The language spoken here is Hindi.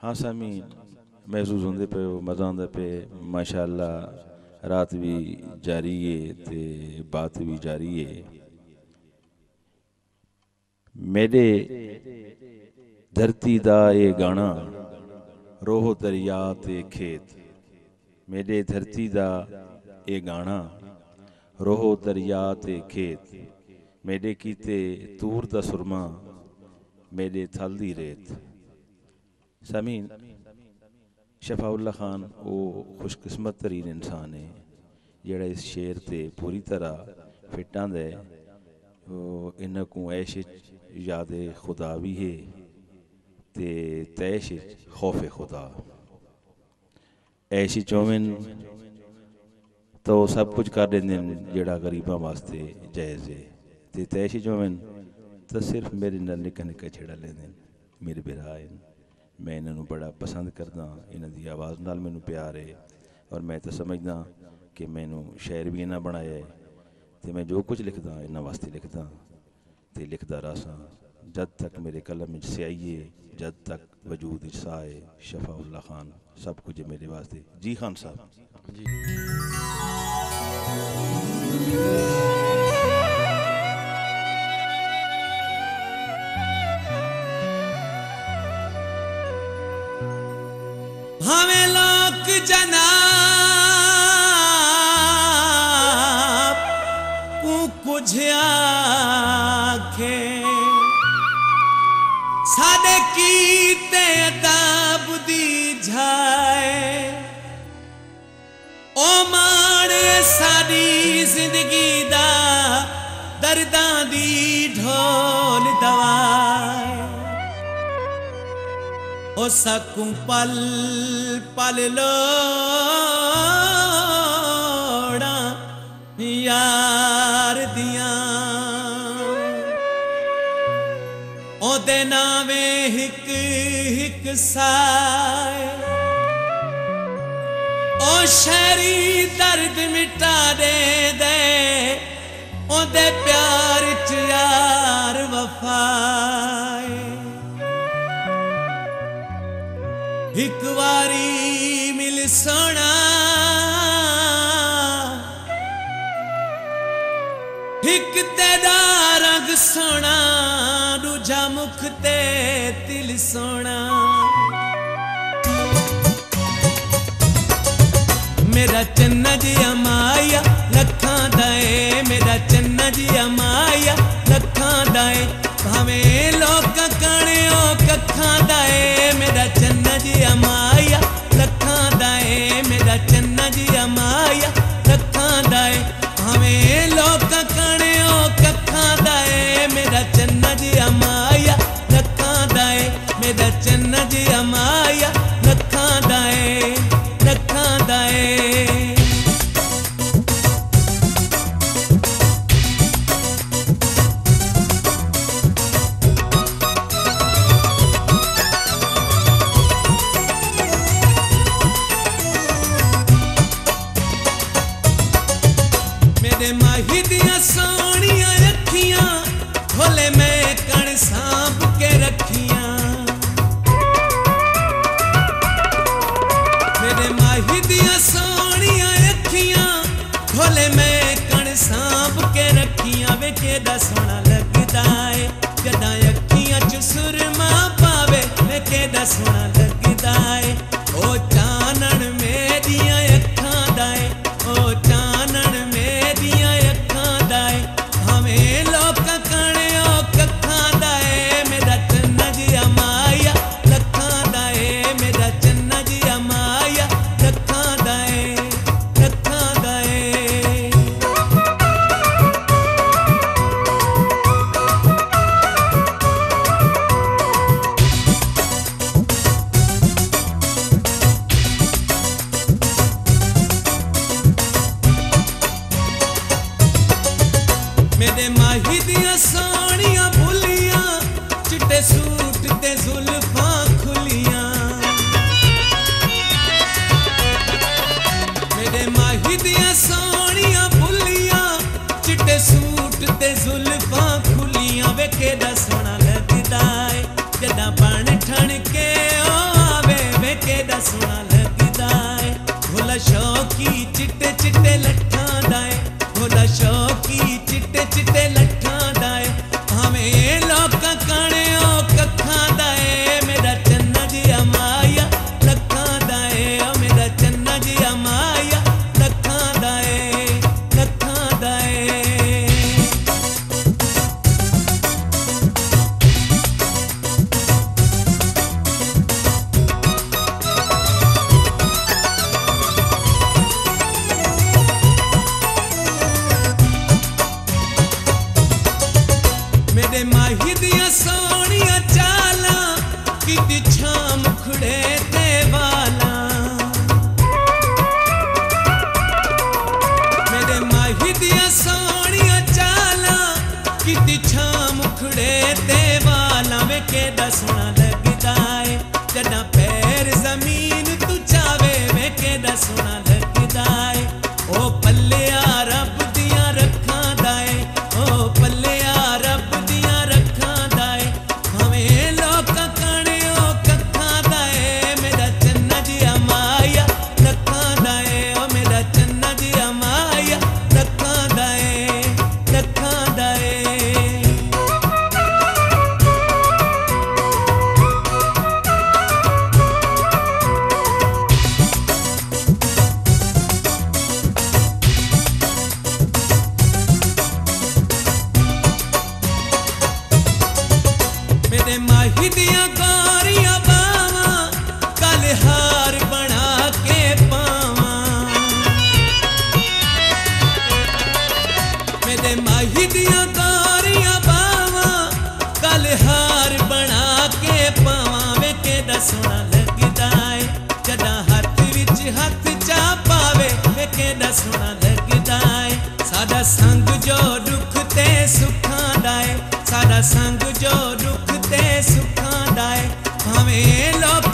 हाँ सामी महसूस होंदे पे मज़ा आंदा पे माशाअल्लाह रात भी जारी है ते बात भी जारी है। मेरे धरती दा ये गाना रोहो दरिया ते खेत, मेरे धरती दा ये गाना रोहो दरिया ते खेत, मेरे कीते तूर दा सुरमा मेरे थल दी रेत। सामीन शफाउल्ला खान वो खुशकिस्मत तरीन इंसान है जेड़ा इस शेर ते पूरी तरह फिट आंदा है। इन्हां को ऐश याद खुदा भी है ते तैश खौफ खुदा। ऐशी चौवन तो सब कुछ कर देंदे जेड़ा गरीबां वास्ते जायज़ है ते तैशी चौवन तो सिर्फ मेरे नाल निक्का निक्का छेड़ा लेंदे मेरे बिरा है। मैं इन्हों बड़ा पसंद करदा, इन्हां दी आवाज़ नाल मैनू प्यार है और मैं तो समझदा कि मैनू शायर भी इन्हां बनाया है तो मैं जो कुछ लिखदा इन्हां वास्ते लिखदा ते लिखदा रहा जद तक मेरे कलम विच स्याही है, जद तक वजूद विच साह है। शफाउल्ला खान सब कुछ है मेरे वास्ते। जी खान साहब जी। हमें लोक जनाब को कुछ आखे सादे कीते अताब दी जाए ओ माने साडी जिंदगी दा दर्दां दी ढोल दवाए ओ सकूं पल पल लोड़ा यार दियां ओदे नावे हिक हिक साए ओ शहरी दर्द मिटा दे दे ओदे प्यार च यार वफाए। एक वारी मिल सोना एक तेरा रंग सोना दूजा मुख ते दिल सोना। मेरा चन्ना जिया माया लखां दाए, मेरा चन्ना जिया माया लखां दाए भावें लोक कणे ओ कखां दाए। मेरा चन्ना जिया माया लखां दाए, मेरा चन्ना जिया माया लखां दाए भावें लोक कणे ओ कखां दाए। मेरा चन्ना जिया माया लखां दाए, मेरा चन्ना जिया माया लखां दाए लखां दाए। मेरे माही दियां सोनियां अखियां खोले मैं कण सांप के रखियां। मेरे माही दियां सोनियां अखियां खोले मैं कण सांप के रखियां। वे केदा सोना लगदा है जदा अखियां च सुरमा पावे, वे केदा सोना लगदा है ओ चानन मेरियां अखां दा है ओ चानन मेरियां अखां दा है भावें लोक कणे ओ कखां दा है। मेरा चन्ना जिया माया लखां दा है, मेरा चन्ना जिया माया लखां दा है लखां दा है। केड़ा सोना लगदा है। भोला शौकी चिट्टे चिट्टे लट्ठां दा है, भोला शौकी चिट्टे चिट्टे लट्ठां दा है। भावें लोकां काने ओ कक्खां दा है, मेरा चन्ना जिया माया लखां दा है। ओ मेरा चन्ना जिया माया लखां दा है, लखां दा है। मेरे माही दियां सोहणियां चालां किती छां मुखड़े ते वालां। मेरे माही दियां सोहणियां चालां किती छां मुखड़े ते वालां। वे केड़ा सोहना लगदा है जदा पैर जमीन तू चावे, वे केड़ा सोहना लगदा है। ओ पल्लिया रब दियां रखां दा है, ओ पल्लिया रब दियां रखां दा है। भावें लोकां काने ओ कक्खां दा है, मेरा चन्ना जिया माया लखां दा है। ओ मेरा चन्ना जिया माया लखां दा है, लखां दा है। मेरे माही दियां गोरियां बावां कल हार बना के पावां। मेरे माही दियां गोरियां बावां कल हार बना के पावां। वे केड़ा सोहना लगदा है जदा हथ विच हथ चा पावे, वे केड़ा सोहना लगदा है। साडा संग जो दुख ते सुखां दा है, साडा संग जो दुख ते सुखां दा है। भावें लोक